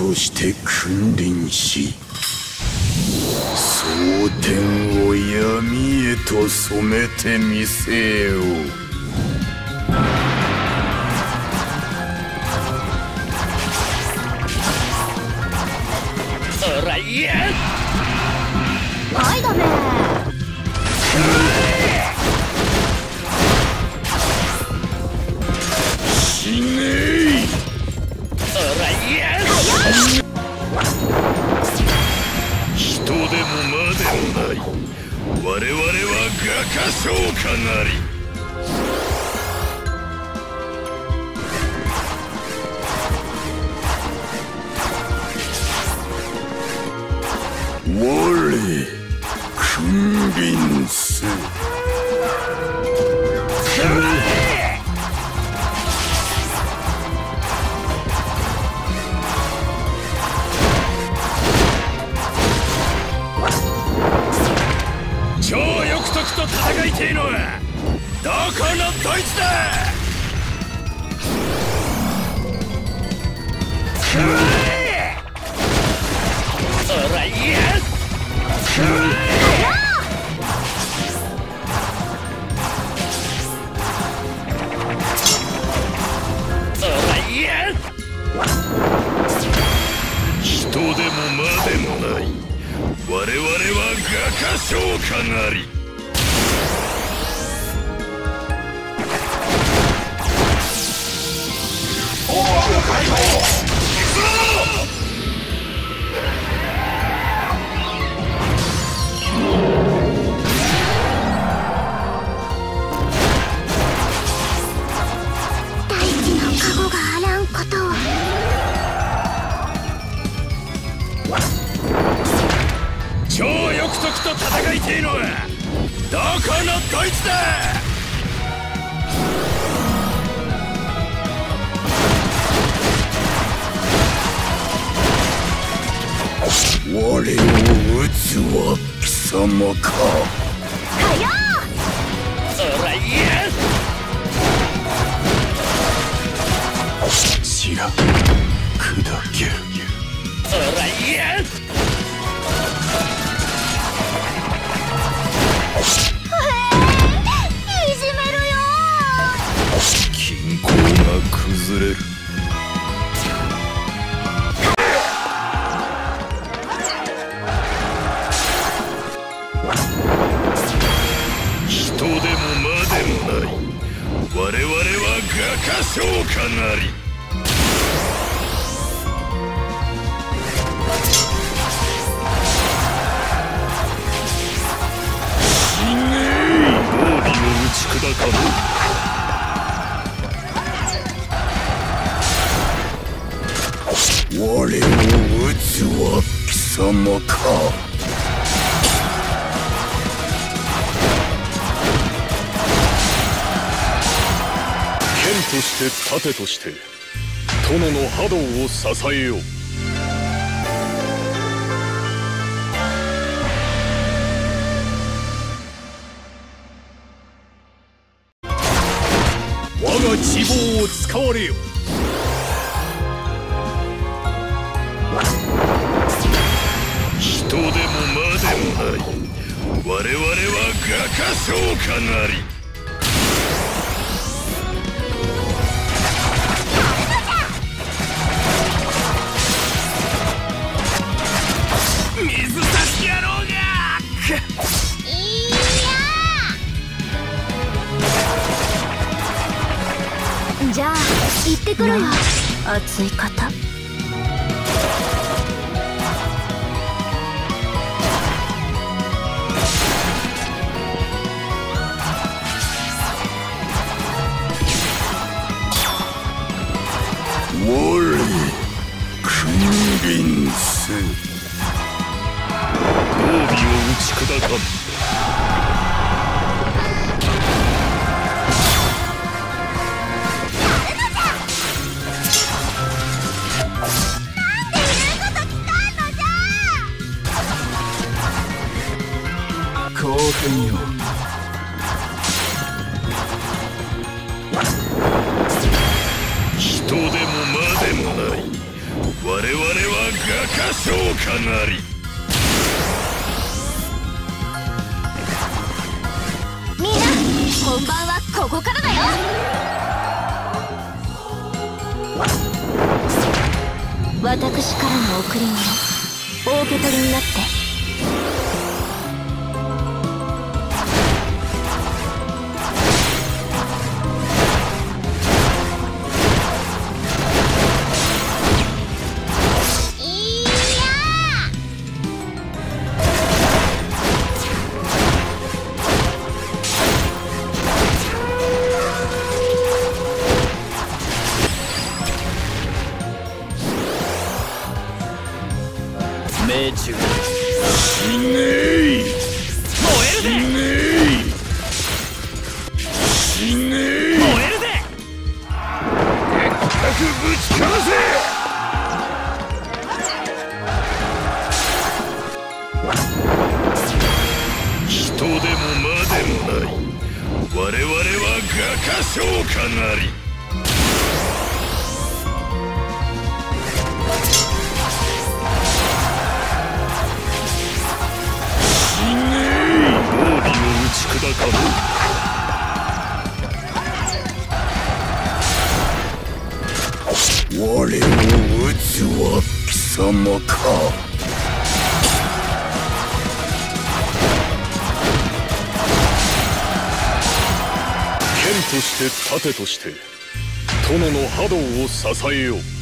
として君臨し、蒼天を闇へと染めてみせよう。 おらいやはいダメ。 死ねい。 おらいや人でも魔でもない我々は画家将かなり。我君臨す。 超翼徳と戦いてえのはどこのどいつだ。おらいやおらいや人でも魔でもない我々は画家将かなり。 大地の加護があらんことを。 超翼徳と戦いてえのはどこのどいつだ。 我を討つは貴様か。 はよおらいやちら砕ける。 おらいやいじめるよ。 均衡が崩れる。人でも魔でもない我々は画家将かなり。死ねい。防備を打ち砕かぬ。我を討つは貴様か。剣として盾として殿の波動を支えよう。我が地望を使われよ。人でも魔でもない我々は画家将かなり。 水差し野郎がいや。じゃあ行ってくるよ。熱い方。 我君臨す。防備を打ち砕かん。後編よ。人でも魔でもない我々は画家昇華なり。 みんな本番はここからだよ。私からの贈り物、お受け取りになって。 命中死ねえ。 燃えるぜ。 死ねえ。 燃えるぜ。 でっかくぶちかませ。人でも魔でもない。我々は画家昇華なり。砕かぬ。我を討つは貴様か。剣として盾として殿の波動を支えよう。